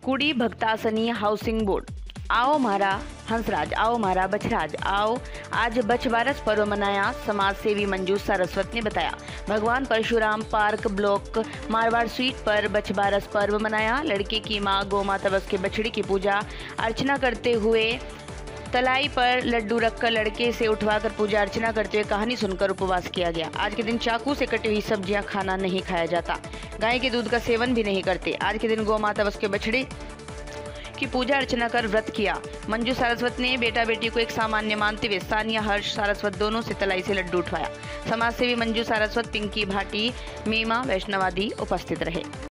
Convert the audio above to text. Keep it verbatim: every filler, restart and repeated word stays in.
कुड़ी Bhaktasani housing board. आओ मारा हंसराज, आओ मारा बछराज, आओ आज बछबारस पर्व मनाया। समाज सेवी मंजू सारस्वत ने बताया। भगवान Parshuram park block Marwar sweet पर बछबारस पर्व मनाया। लड़के की मां गौ माता बस के बछड़ी की पूजा अर्चना करते हुए तलाई पर लड्डू रखकर लड़के से उठवाकर पूजा अर्चना करते हुए कहानी सुनकर उपवास किया गया। आज के दिन चाकू से कटी हुई सब्जियां खाना नहीं खाया जाता। गाय के दूध का सेवन भी नहीं करते। आज के दिन गौ माता बस के बछड़ी की पूजा अर्चना कर व्रत किया। मंजू सारस्वत ने बेटा बेटी को एक सामान्य मानते हुए सानिया हर्ष सारस्वत दोनों से तलाई से लड्डू उठवाया। समाजसेवी मंजू सारस्वत, पिंकी भाटी, मीमा वैष्णवादी उपस्थित रहे।